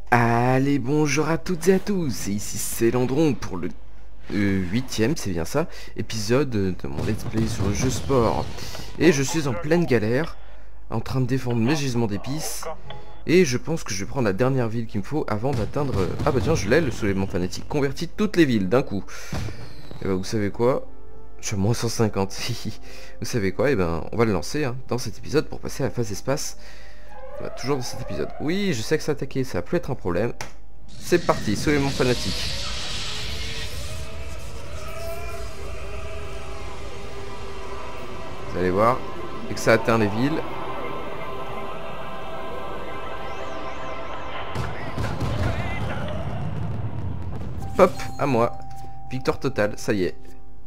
Allez, bonjour à toutes et à tous, et ici c'est Landron pour le 8ème, c'est bien ça, épisode de mon let's play sur le jeu sport. Et je suis en pleine galère, en train de défendre mes gisements d'épices, et je pense que je vais prendre la dernière ville qu'il me faut avant d'atteindre... Ah bah tiens, je l'ai, le soulèvement fanatique, convertit toutes les villes d'un coup. Et bah vous savez quoi? Je suis à moins 150, vous savez quoi? Et ben on va le lancer dans cet épisode pour passer à la phase espace. Toujours dans cet épisode. Oui, je sais que s'attaquer, ça peut être un problème. C'est parti, soulèvement fanatique. Vous allez voir, dès que ça atteint les villes. Hop, à moi. Victoire totale, ça y est.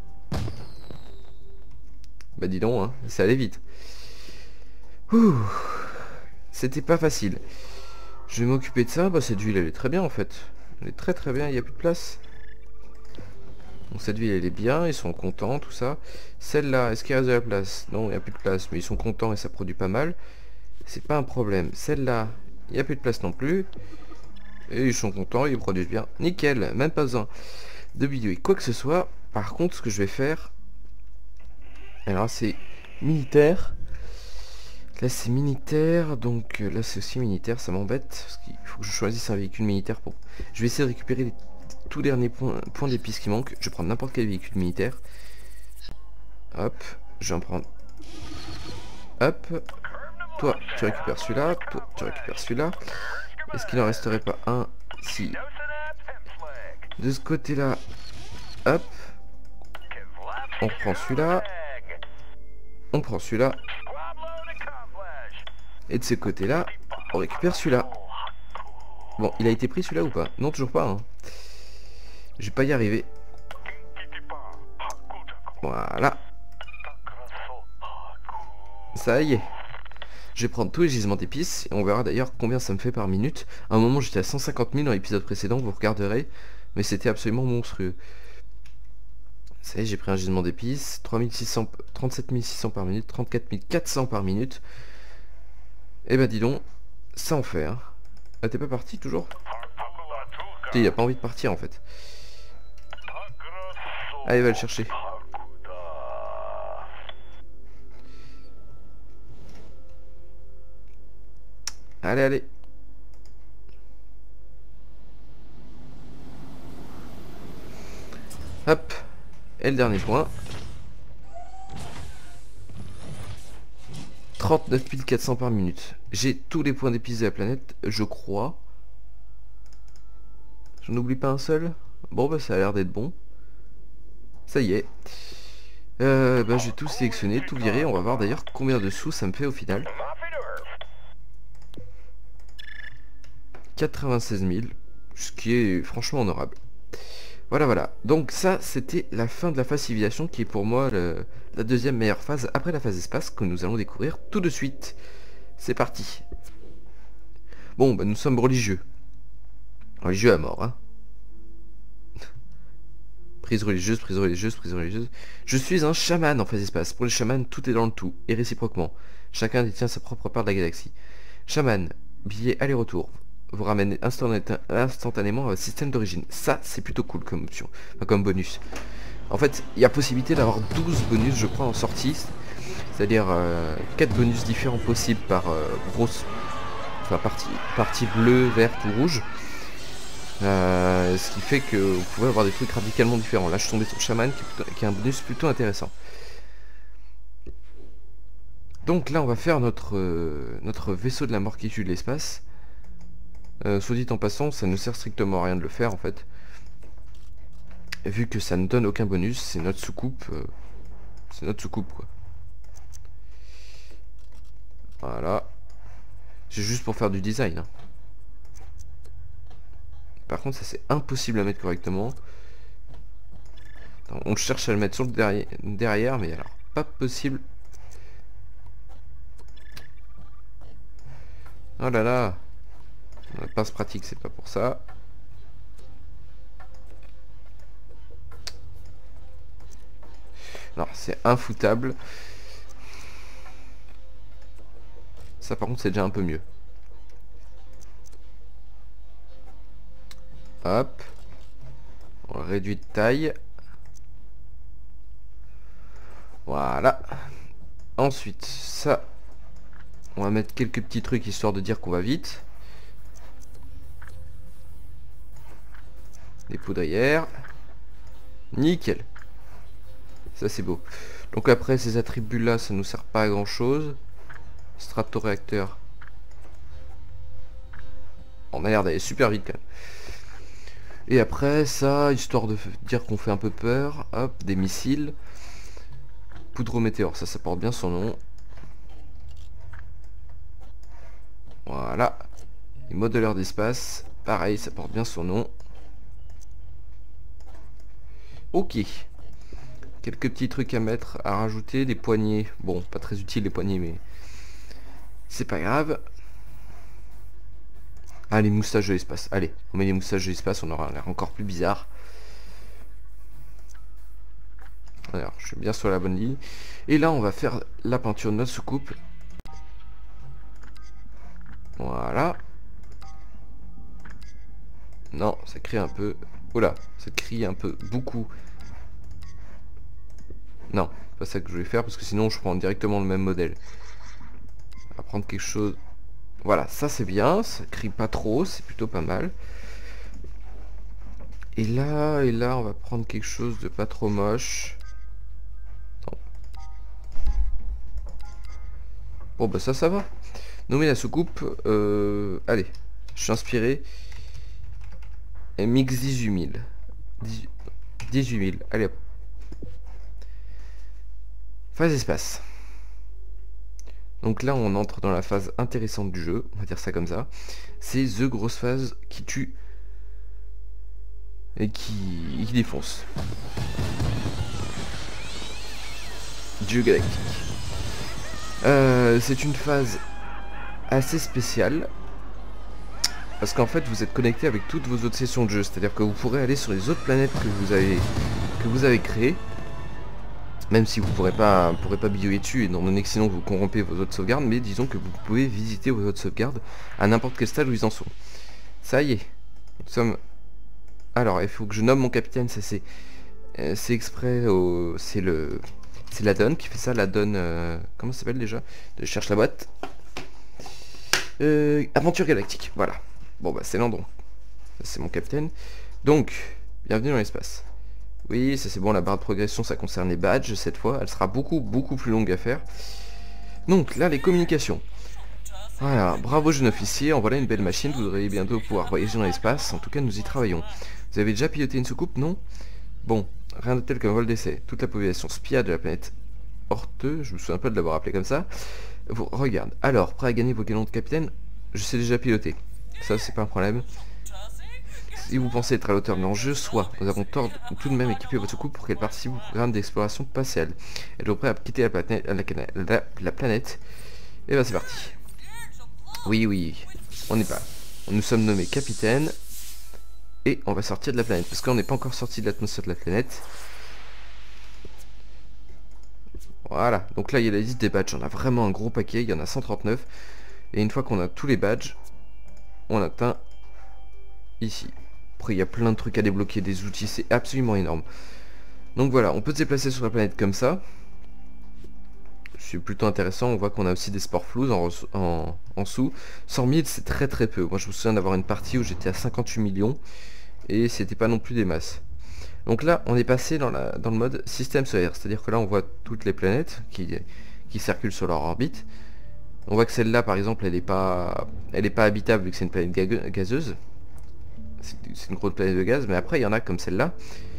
Bah dis donc, ça allait vite. Ouh, c'était pas facile. Je vais m'occuper de ça. Bah cette ville, elle est très bien en fait. Elle est très très bien, il n'y a plus de place. Donc cette ville, elle est bien, ils sont contents, tout ça. Celle-là, est-ce qu'il reste de la place? Non, il n'y a plus de place, mais ils sont contents et ça produit pas mal. C'est pas un problème. Celle-là, il n'y a plus de place non plus. Et ils sont contents, ils produisent bien. Nickel, même pas besoin de bidouiller quoi que ce soit. Par contre, ce que je vais faire... Alors c'est militaire. Là c'est militaire, donc là c'est aussi militaire, ça m'embête. Parce qu'il faut que je choisisse un véhicule militaire pour... Je vais essayer de récupérer les tout derniers points d'épices qui manquent. Je vais prendre n'importe quel véhicule militaire. Hop, je vais en prendre... Hop. Toi, tu récupères celui-là. Toi, tu récupères celui-là. Est-ce qu'il en resterait pas un? Si. De ce côté-là, hop. On prend celui-là. On prend celui-là. Et de ce côté-là, on récupère celui-là. Bon, il a été pris celui-là ou pas? Non, toujours pas. Je vais pas y arriver. Voilà. Ça y est. Je vais prendre tous les gisements d'épices et on verra d'ailleurs combien ça me fait par minute. À un moment j'étais à 150 000 dans l'épisode précédent, vous regarderez, mais c'était absolument monstrueux. Ça y est, j'ai pris un gisement d'épices, 37 600 par minute, 34 400 par minute. Et bah dis donc, ça en fait. Ah, t'es pas parti toujours? Il a pas envie de partir en fait. Allez, va le chercher. Allez, allez. Hop. Et le dernier point. 39 400 par minute. J'ai tous les points d'épices de la planète, je crois. J'en oublie pas un seul. Bon bah ça a l'air d'être bon. Ça y est. Bah j'ai tout sélectionné, tout viré. On va voir d'ailleurs combien de sous ça me fait au final. 96 000. Ce qui est franchement honorable. Voilà, voilà. Donc ça, c'était la fin de la phase civilisation qui est pour moi la deuxième meilleure phase après la phase espace que nous allons découvrir tout de suite. C'est parti. Bon, bah nous sommes religieux. Religieux à mort, hein. Prise religieuse, prise religieuse, prise religieuse. Je suis un chaman en phase espace. Pour les chamans, tout est dans le tout, et réciproquement. Chacun détient sa propre part de la galaxie. Chaman, billet aller-retour. Vous ramène instantanément à votre système d'origine. Ça, c'est plutôt cool comme option, enfin, comme bonus. En fait, il y a possibilité d'avoir 12 bonus, je crois, en sortie. C'est-à-dire 4 bonus différents possibles par grosse... Enfin, partie bleue, verte ou rouge. Ce qui fait que vous pouvez avoir des trucs radicalement différents. Là, je suis tombé sur Shaman qui a un bonus plutôt intéressant. Donc là, on va faire notre vaisseau de la mort qui tue de l'espace. Soit dit en passant, ça ne sert strictement à rien de le faire en fait. Vu que ça ne donne aucun bonus, c'est notre soucoupe. C'est notre soucoupe quoi. Voilà. C'est juste pour faire du design. Par contre, ça c'est impossible à mettre correctement. Attends, on cherche à le mettre sur le derrière, mais alors pas possible. Oh là là. La pince pratique, c'est pas pour ça. Alors, c'est infoutable. Ça, par contre, c'est déjà un peu mieux. Hop. On réduit de taille. Voilà. Ensuite, ça. On va mettre quelques petits trucs histoire de dire qu'on va vite. Des poudrières. Nickel. Ça c'est beau. Donc après ces attributs là, ça nous sert pas à grand chose. Stratoréacteur. On a l'air d'aller super vite quand même. Et après ça, histoire de dire qu'on fait un peu peur, hop, des missiles. Poudrométéore, ça porte bien son nom. Voilà. Et modeleur d'espace, pareil, ça porte bien son nom. Ok. Quelques petits trucs à mettre, à rajouter, des poignées. Bon, pas très utile les poignées, mais c'est pas grave. Ah, les moustaches de l'espace. Allez, on met les moustaches de l'espace, on aura l'air encore plus bizarre. Alors, je suis bien sur la bonne ligne. Et là, on va faire la peinture de notre soucoupe. Voilà. Non, ça crie un peu... Oula, ça crie un peu beaucoup. Non, pas ça que je vais faire, parce que sinon je prends directement le même modèle. On va prendre quelque chose... Voilà, ça c'est bien, ça crie pas trop, c'est plutôt pas mal. Et là, on va prendre quelque chose de pas trop moche. Non. Bon bah ça va. Nommer la soucoupe, allez, je suis inspiré. Mix 18 000. 18 000, allez hop. Phase espace. Donc là on entre dans la phase intéressante du jeu, on va dire ça comme ça. C'est the grosse phase qui tue et qui défonce. Dieu galactique. C'est une phase assez spéciale parce qu'en fait vous êtes connecté avec toutes vos autres sessions de jeu, c'est-à-dire que vous pourrez aller sur les autres planètes que vous avez créées, même si vous pourrez pas bidouiller dessus, étant donné que sinon vous corrompez vos autres sauvegardes, mais disons que vous pouvez visiter vos autres sauvegardes à n'importe quel stade où ils en sont. Ça y est, nous sommes... Alors, il faut que je nomme mon capitaine, ça c'est exprès, c'est la donne qui fait ça, la donne... comment ça s'appelle déjà? Je cherche la boîte. Aventure galactique, voilà. Bon bah c'est Landron, c'est mon capitaine. Donc, bienvenue dans l'espace. Oui, ça c'est bon, la barre de progression ça concerne les badges cette fois, elle sera beaucoup plus longue à faire. Donc là les communications. Voilà, bravo jeune officier, en voilà une belle machine, vous devriez bientôt pouvoir voyager dans l'espace, en tout cas nous y travaillons. Vous avez déjà piloté une soucoupe, non? Bon, rien de tel qu'un vol d'essai. Toute la population spia de la planète Horteux, je me souviens pas de l'avoir appelé comme ça, vous regarde. Alors, prêt à gagner vos galons de capitaine? Je sais déjà piloter. Ça c'est pas un problème. Si vous pensez être à l'auteur de l'enjeu, soit nous avons tort de tout de même équiper votre soucoupe pour qu'elle participe au programme d'exploration spatiale. Êtes-vous prêt à quitter la planète? Et ben c'est parti. Oui, on n'est pas. Nous sommes nommés capitaine. Et on va sortir de la planète. Parce qu'on n'est pas encore sorti de l'atmosphère de la planète. Voilà. Donc là il y a la liste des badges. On a vraiment un gros paquet. Il y en a 139. Et une fois qu'on a tous les badges, on atteint ici. Après il y a plein de trucs à débloquer, des outils, c'est absolument énorme. Donc voilà, on peut se déplacer sur la planète comme ça. C'est plutôt intéressant, on voit qu'on a aussi des spores floues en dessous. 100 000 c'est très peu. Moi je me souviens d'avoir une partie où j'étais à 58 millions. Et c'était pas non plus des masses. Donc là on est passé dans le mode système solaire. C'est-à-dire que là on voit toutes les planètes qui circulent sur leur orbite. On voit que celle-là par exemple elle est pas habitable vu que c'est une planète gazeuse. C'est une grosse planète de gaz, mais après il y en a comme celle-là.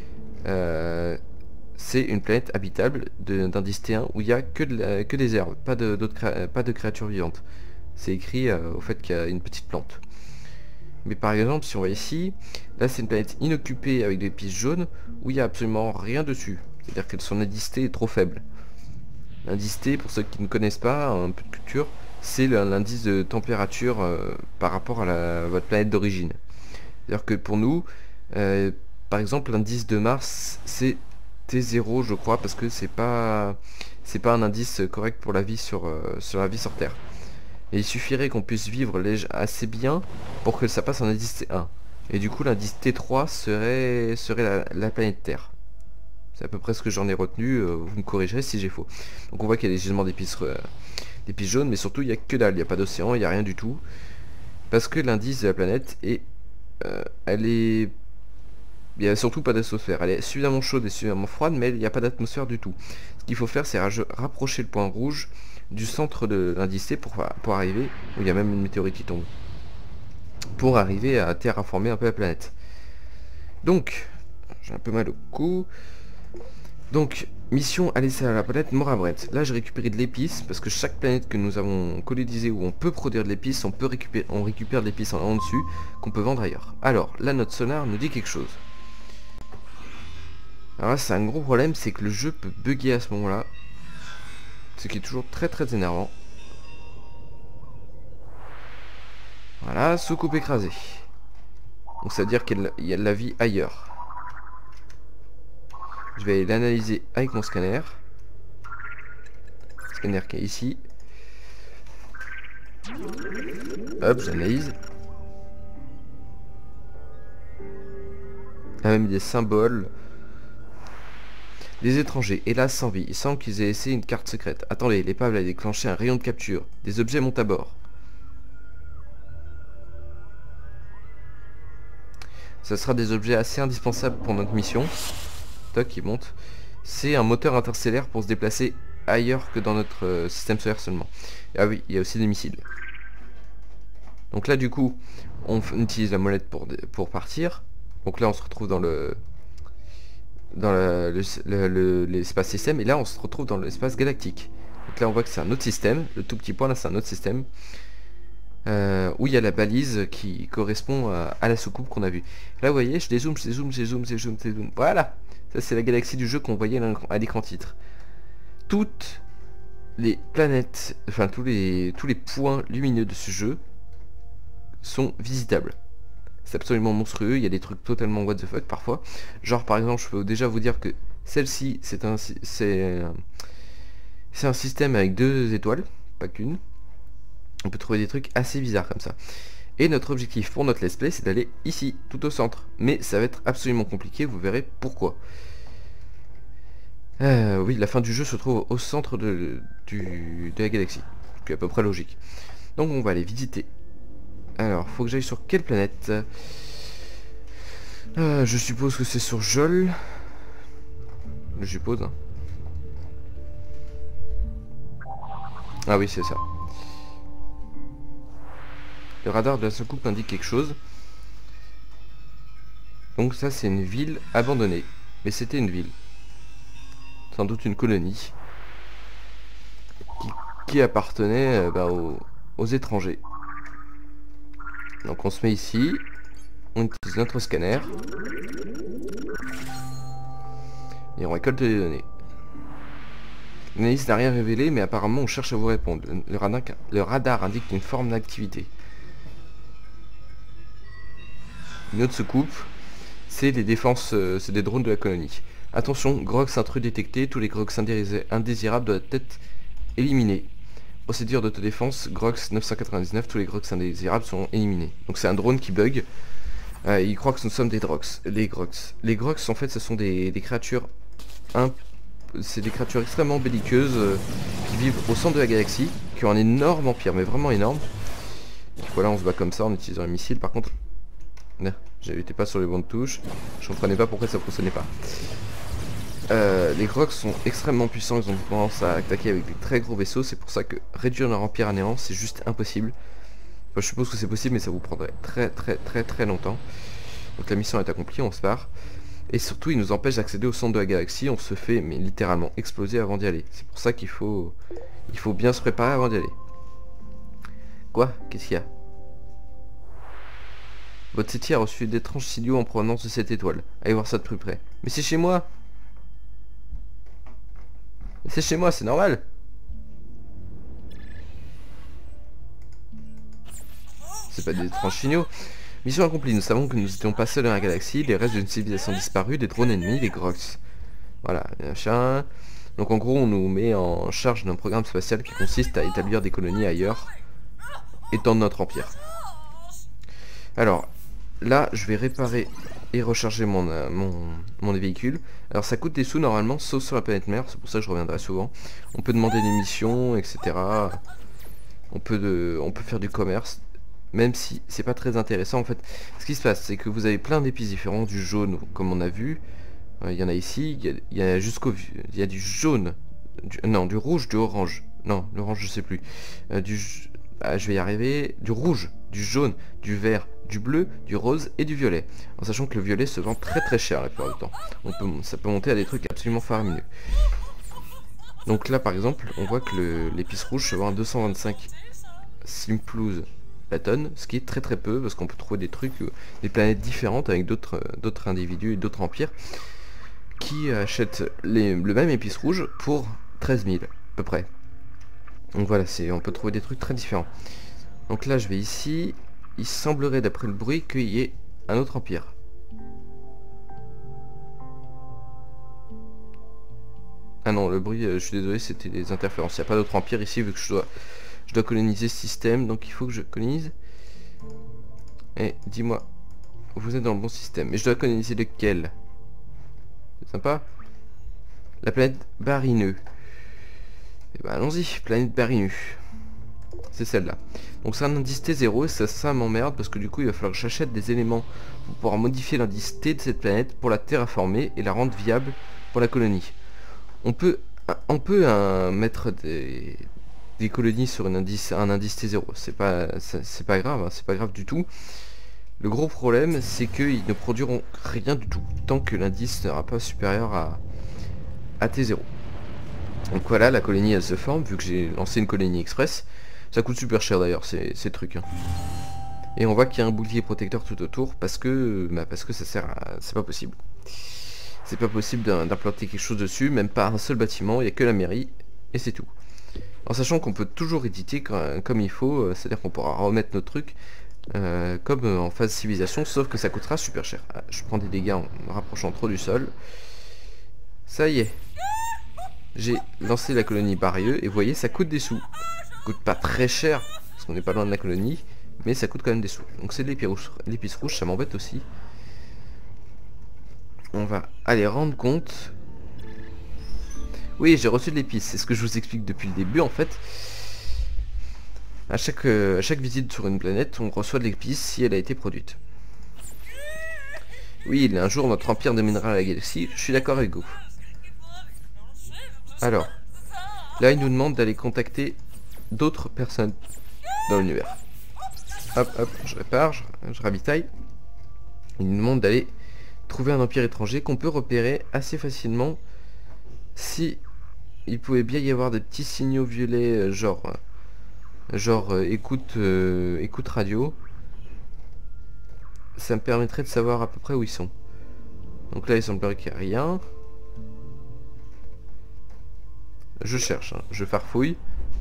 C'est une planète habitable d'indice T1 où il n'y a que des herbes, pas de créatures vivantes. C'est écrit au fait qu'il y a une petite plante. Mais par exemple, si on va ici, là c'est une planète inoccupée avec des pistes jaunes où il n'y a absolument rien dessus. C'est-à-dire que son indice T est trop faible. L'indice T, pour ceux qui ne connaissent pas, un peu de culture, c'est l'indice de température par rapport à votre planète d'origine. C'est-à-dire que pour nous, par exemple, l'indice de Mars, c'est T0, je crois, parce que c'est pas un indice correct pour la vie sur Terre. Et il suffirait qu'on puisse vivre assez bien pour que ça passe en indice T1. Et du coup l'indice T3 serait la planète Terre. C'est à peu près ce que j'en ai retenu, vous me corrigerez si j'ai faux. Donc on voit qu'il y a des gisements d'épices jaunes, mais surtout il n'y a que dalle, il n'y a pas d'océan, il n'y a rien du tout. Parce que l'indice de la planète est... elle est... Il n'y a surtout pas d'atmosphère. Elle est suffisamment chaude et suffisamment froide, mais il n'y a pas d'atmosphère du tout. Ce qu'il faut faire, c'est rapprocher le point rouge du centre de l'indice T pour arriver... où il y a même une météorite qui tombe. Pour arriver à terraformer un peu la planète. Donc, j'ai un peu mal au cou. Donc, mission aller à la planète Morabret. Là, j'ai récupéré de l'épice, parce que chaque planète que nous avons colonisée où on peut produire de l'épice, on récupère de l'épice en dessus, qu'on peut vendre ailleurs. Alors, là, notre sonar nous dit quelque chose. Alors là, c'est un gros problème, c'est que le jeu peut bugger à ce moment-là. Ce qui est toujours très très énervant. Voilà, soucoupe écrasée. Donc ça veut dire qu'il y a de la vie ailleurs. Je vais l'analyser avec mon scanner. Scanner qui est ici. Hop, j'analyse. Il y a même des symboles. Des étrangers, hélas sans vie. Il semble qu'ils aient laissé une carte secrète. Attendez, l'épave a déclenché un rayon de capture. Des objets montent à bord. Ça sera des objets assez indispensables pour notre mission. Toc, il monte. C'est un moteur interstellaire pour se déplacer ailleurs que dans notre système solaire seulement. Ah oui, il y a aussi des missiles. Donc là du coup, on utilise la molette pour partir. Donc là on se retrouve dans l'espace système, et là on se retrouve dans l'espace galactique. Donc là on voit que c'est un autre système. Le tout petit point là c'est un autre système. Où il y a la balise qui correspond à la soucoupe qu'on a vue. Là vous voyez, je dézoome. Voilà. Ça c'est la galaxie du jeu qu'on voyait à l'écran titre. Toutes les planètes, enfin tous les points lumineux de ce jeu sont visitables. C'est absolument monstrueux, il y a des trucs totalement what the fuck parfois. Genre par exemple, je peux déjà vous dire que celle-ci c'est un système avec 2 étoiles, pas qu'une. On peut trouver des trucs assez bizarres comme ça. Et notre objectif pour notre let's play, c'est d'aller ici, tout au centre. Mais ça va être absolument compliqué, vous verrez pourquoi. Oui, la fin du jeu se trouve au centre de la galaxie. Ce qui est à peu près logique. Donc on va aller visiter. Alors, faut que j'aille sur quelle planète? Je suppose que c'est sur Jol. Je suppose. Hein. Ah oui, c'est ça. Le radar de la soucoupe indique quelque chose. Donc ça c'est une ville abandonnée. Mais c'était une ville. Sans doute une colonie. Qui appartenait aux étrangers. Donc on se met ici. On utilise notre scanner. Et on récolte les données. L'analyse n'a rien révélé, mais apparemment on cherche à vous répondre. Le radar indique une forme d'activité. Une autre soucoupe, c'est les défenses, c'est des drones de la colonie. Attention, Grox intrus détecté, tous les Grox indésirables doivent être éliminés. Procédure d'autodéfense, Grox 999, tous les Grox indésirables sont éliminés. Donc c'est un drone qui bug. Il croit que nous sommes des Grox. Les Grox en fait ce sont des créatures c'est des créatures extrêmement belliqueuses qui vivent au centre de la galaxie, qui ont un énorme empire, mais vraiment énorme. Et voilà, on se bat comme ça en utilisant un missile. Par contre, j'étais pas sur les bonnes touches. Je comprenais pas pourquoi ça fonctionnait pas. Les Grox sont extrêmement puissants, ils ont tendance à attaquer avec des très gros vaisseaux. C'est pour ça que réduire leur empire à néant, c'est juste impossible. Enfin, je suppose que c'est possible, mais ça vous prendrait très longtemps. Donc la mission est accomplie, on se barre. Et surtout, il nous empêche d'accéder au centre de la galaxie. On se fait mais littéralement exploser avant d'y aller. C'est pour ça qu'il faut bien se préparer avant d'y aller. Quoi? Qu'est-ce qu'il y a? Votre SETI a reçu d'étranges signaux en provenance de cette étoile. Allez voir ça de plus près. Mais c'est chez moi! Mais c'est chez moi, c'est normal! C'est pas des étranges signaux. Mission accomplie, nous savons que nous n'étions pas seuls dans la galaxie, les restes d'une civilisation disparue, des drones ennemis, des Grox. Voilà, machin. Donc en gros, on nous met en charge d'un programme spatial qui consiste à établir des colonies ailleurs, étendre notre empire. Alors, là, je vais réparer et recharger mon véhicule. Alors ça coûte des sous normalement, sauf sur la planète mère, c'est pour ça que je reviendrai souvent. On peut demander des missions, etc. On peut faire du commerce, même si c'est pas très intéressant. En fait, ce qui se passe, c'est que vous avez plein d'épices différents, du jaune, comme on a vu. Il y en a ici, il y a il y a du jaune, non, du rouge, du orange. Non, l'orange, je sais plus. Je vais y arriver. Du rouge, du jaune, du vert, du bleu, du rose et du violet. En sachant que le violet se vend très très cher la plupart du temps. Ça peut monter à des trucs absolument faramineux. Donc là par exemple, on voit que l'épice rouge se vend à 225 Simplouz la tonne, ce qui est très très peu parce qu'on peut trouver des trucs, des planètes différentes avec d'autres individus et d'autres empires qui achètent le même épice rouge pour 13 000 à peu près. Donc voilà, on peut trouver des trucs très différents. Donc là je vais ici, il semblerait d'après le bruit qu'il y ait un autre empire. Ah non, le bruit, je suis désolé, c'était des interférences. Il n'y a pas d'autre empire ici vu que je dois coloniser ce système, donc il faut que je colonise. Et dis-moi, vous êtes dans le bon système. Mais je dois coloniser lequel? C'est sympa. La planète Barineux. Et ben allons-y, planète Barineux. C'est celle-là. Donc c'est un indice T0 et ça m'emmerde parce que du coup il va falloir que j'achète des éléments pour pouvoir modifier l'indice T de cette planète pour la terraformer et la rendre viable pour la colonie. On peut mettre des colonies sur un indice T0. C'est pas grave, hein, c'est pas grave du tout. Le gros problème c'est qu'ils ne produiront rien du tout tant que l'indice ne sera pas supérieur à T0. Donc voilà, la colonie elle se forme vu que j'ai lancé une colonie express. Ça coûte super cher d'ailleurs ces trucs. Hein. Et on voit qu'il y a un bouclier protecteur tout autour parce que ça sert à... C'est pas possible. C'est pas possible d'implanter quelque chose dessus, même pas un seul bâtiment, il n'y a que la mairie et c'est tout. En sachant qu'on peut toujours éditer comme il faut, c'est-à-dire qu'on pourra remettre nos trucs comme en phase civilisation, sauf que ça coûtera super cher. Ah, je prends des dégâts en me rapprochant trop du sol. Ça y est. J'ai lancé la colonie Barieux et vous voyez ça coûte des sous. Ça coûte pas très cher parce qu'on n'est pas loin de la colonie, mais ça coûte quand même des sous. Donc c'est de l'épice rouge, ça m'embête aussi. On va aller rendre compte. Oui, j'ai reçu de l'épice, c'est ce que je vous explique depuis le début en fait. À chaque visite sur une planète, on reçoit de l'épice si elle a été produite. Oui, un jour notre empire dominera la galaxie, je suis d'accord avec vous. Alors, là il nous demande d'aller contacter d'autres personnes dans l'univers. Hop, hop, je répare, je ravitaille. Il nous demande d'aller trouver un empire étranger qu'on peut repérer assez facilement si il pouvait bien y avoir des petits signaux violets genre écoute radio. Ça me permettrait de savoir à peu près où ils sont. Donc là il semblerait qu'il n'y a rien. Je cherche, hein, je farfouille.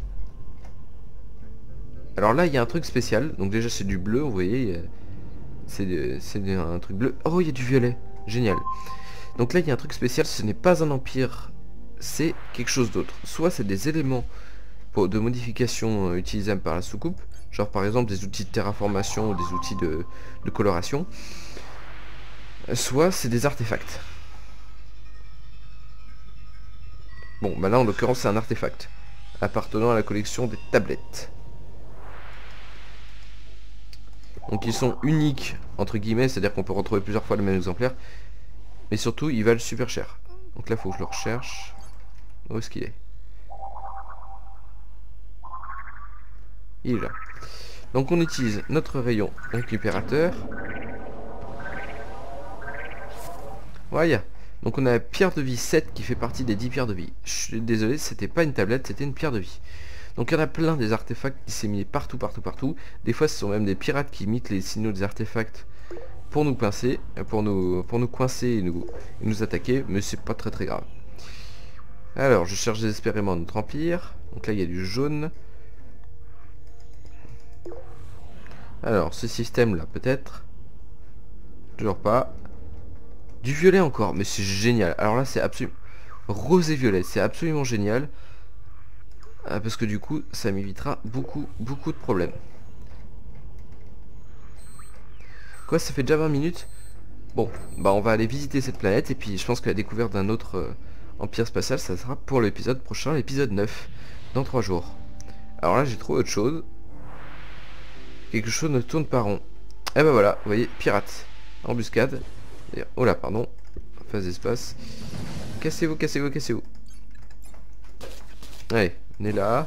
Alors là il y a un truc spécial. Donc déjà c'est du bleu, vous voyez. C'est un truc bleu. Oh il y a du violet. Génial. Donc là il y a un truc spécial. Ce n'est pas un empire. C'est quelque chose d'autre. Soit c'est des éléments de modification utilisables par la soucoupe. Genre par exemple des outils de terraformation ou des outils de coloration. Soit c'est des artefacts. Bon, bah là en l'occurrence c'est un artefact appartenant à la collection des tablettes. Donc ils sont uniques entre guillemets, c'est-à-dire qu'on peut retrouver plusieurs fois le même exemplaire. Mais surtout ils valent super cher. Donc là faut que je le recherche. Où est-ce qu'il est? Il est là. Donc on utilise notre rayon récupérateur. Voilà. Donc on a la pierre de vie 7 qui fait partie des 10 pierres de vie. Je suis désolé, c'était pas une tablette, c'était une pierre de vie. Donc il y en a plein des artefacts disséminés partout, partout, partout. Des fois ce sont même des pirates qui imitent les signaux des artefacts pour nous pincer, pour nous coincer et nous attaquer, mais c'est pas très très grave. Alors je cherche désespérément notre empire. Donc là il y a du jaune. Alors ce système là peut-être. Toujours pas. Du violet encore, mais c'est génial. Alors là c'est absolument... Rose et violet, c'est absolument génial. Parce que du coup ça m'évitera beaucoup de problèmes. Quoi, ça fait déjà 20 minutes? Bon, bah on va aller visiter cette planète et puis je pense que la découverte d'un autre empire spatial, ça sera pour l'épisode prochain, l'épisode 9, dans 3 jours. Alors là, j'ai trouvé autre chose. Quelque chose ne tourne pas rond. Et bah voilà, vous voyez, pirate, embuscade. Oh là, pardon, phase d'espace. Cassez-vous, cassez-vous, cassez-vous. Allez, venez là.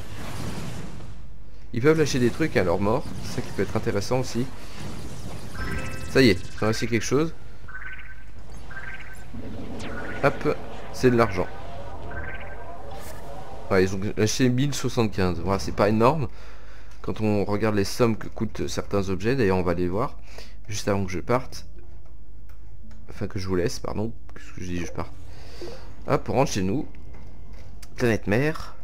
Ils peuvent lâcher des trucs à leur mort, c'est ça qui peut être intéressant aussi. Ça y est, ils ont réussi quelque chose. Hop, c'est de l'argent. Ouais, ils ont lâché 1075. Voilà, c'est pas énorme quand on regarde les sommes que coûtent certains objets. D'ailleurs, on va les voir juste avant que je parte. Enfin, que je vous laisse, pardon. Qu'est-ce que je dis, je parte. Hop, on rentre chez nous. Planète mère.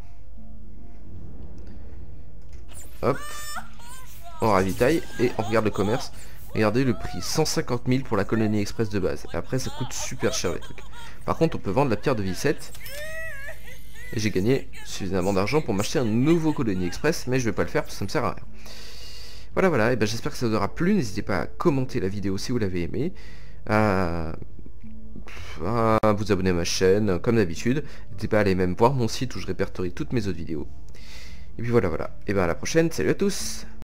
Hop. On ravitaille et on regarde le commerce. Regardez le prix, 150 000 pour la colonie express de base. Et après, ça coûte super cher les trucs. Par contre, on peut vendre la pierre de Vicette. Et j'ai gagné suffisamment d'argent pour m'acheter un nouveau colonie express. Mais je vais pas le faire parce que ça me sert à rien. Voilà, voilà. Et ben j'espère que ça vous aura plu. N'hésitez pas à commenter la vidéo si vous l'avez aimé. À vous abonner à ma chaîne, comme d'habitude. N'hésitez pas à aller même voir mon site où je répertorie toutes mes autres vidéos. Et puis voilà, voilà. Et ben à la prochaine. Salut à tous.